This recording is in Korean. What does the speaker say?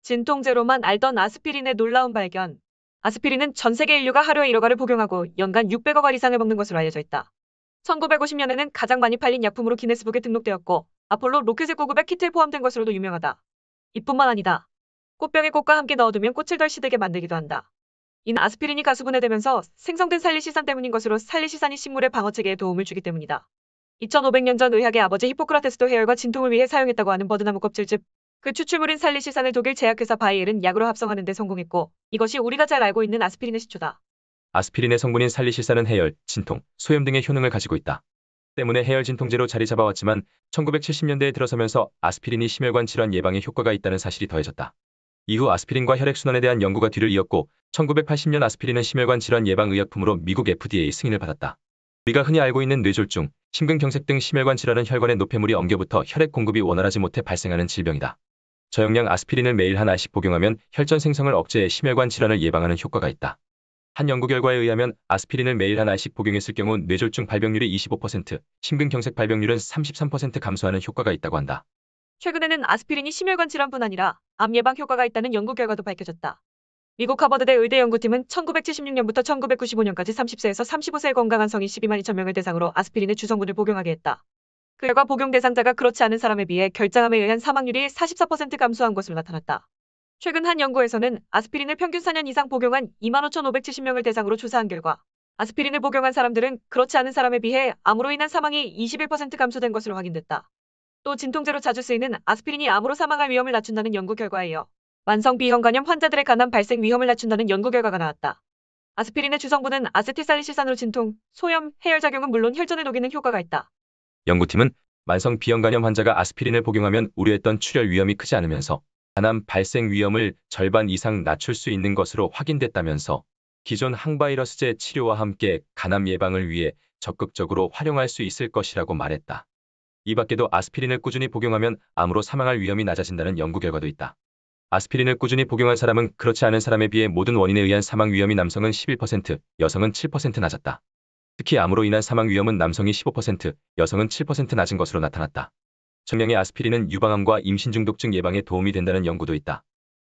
진통제로만 알던 아스피린의 놀라운 발견. 아스피린은 전 세계 인류가 하루에 1억알을 복용하고 연간 600억알 이상을 먹는 것으로 알려져 있다. 1950년에는 가장 많이 팔린 약품으로 기네스북에 등록되었고 아폴로 로켓의 구급에 키트에 포함된 것으로도 유명하다. 이뿐만 아니다. 꽃병에 꽃과 함께 넣어두면 꽃을 덜 시들게 만들기도 한다. 이는 아스피린이 가수분해되면서 생성된 살리시산 때문인 것으로 살리시산이 식물의 방어체계에 도움을 주기 때문이다. 2500년 전 의학의 아버지 히포크라테스도 해열과 진통을 위해 사용했다고 하는 버드나무 껍질즙, 그 추출물인 살리시산을 독일 제약회사 바이엘은 약으로 합성하는 데 성공했고 이것이 우리가 잘 알고 있는 아스피린의 시초다. 아스피린의 성분인 살리시산은 해열, 진통, 소염 등의 효능을 가지고 있다. 때문에 해열 진통제로 자리 잡아왔지만 1970년대에 들어서면서 아스피린이 심혈관 질환 예방에 효과가 있다는 사실이 더해졌다. 이후 아스피린과 혈액순환에 대한 연구가 뒤를 이었고 1980년 아스피린은 심혈관 질환 예방 의약품으로 미국 FDA 승인을 받았다. 우리가 흔히 알고 있는 뇌졸중, 심근경색 등 심혈관 질환은 혈관의 노폐물이 엉겨붙어 혈액 공급이 원활하지 못해 발생하는 질병이다. 저용량 아스피린을 매일 한 알씩 복용하면 혈전 생성을 억제해 심혈관 질환을 예방하는 효과가 있다. 한 연구 결과에 의하면 아스피린을 매일 한 알씩 복용했을 경우 뇌졸중 발병률이 25%, 심근경색 발병률은 33% 감소하는 효과가 있다고 한다. 최근에는 아스피린이 심혈관 질환뿐 아니라 암 예방 효과가 있다는 연구 결과도 밝혀졌다. 미국 하버드대 의대 연구팀은 1976년부터 1995년까지 30세에서 35세의 건강한 성인 12만 2천 명을 대상으로 아스피린의 주성분을 복용하게 했다. 그 결과 복용 대상자가 그렇지 않은 사람에 비해 결장암에 의한 사망률이 44% 감소한 것으로 나타났다. 최근 한 연구에서는 아스피린을 평균 4년 이상 복용한 25,570명을 대상으로 조사한 결과 아스피린을 복용한 사람들은 그렇지 않은 사람에 비해 암으로 인한 사망이 21% 감소된 것으로 확인됐다. 또 진통제로 자주 쓰이는 아스피린이 암으로 사망할 위험을 낮춘다는 연구 결과에 이어 만성 B형간염 환자들의 간암 발생 위험을 낮춘다는 연구 결과가 나왔다. 아스피린의 주성분은 아세틸살리시산으로 진통, 소염, 해열작용은 물론 혈전을 녹이는 효과가 있다. 연구팀은 만성 B형간염 환자가 아스피린을 복용하면 우려했던 출혈 위험이 크지 않으면서 간암 발생 위험을 절반 이상 낮출 수 있는 것으로 확인됐다면서 기존 항바이러스제 치료와 함께 간암 예방을 위해 적극적으로 활용할 수 있을 것이라고 말했다. 이 밖에도 아스피린을 꾸준히 복용하면 암으로 사망할 위험이 낮아진다는 연구 결과도 있다. 아스피린을 꾸준히 복용한 사람은 그렇지 않은 사람에 비해 모든 원인에 의한 사망 위험이 남성은 11%, 여성은 7% 낮았다. 특히 암으로 인한 사망 위험은 남성이 15%, 여성은 7% 낮은 것으로 나타났다. 청량의 아스피린은 유방암과 임신 중독증 예방에 도움이 된다는 연구도 있다.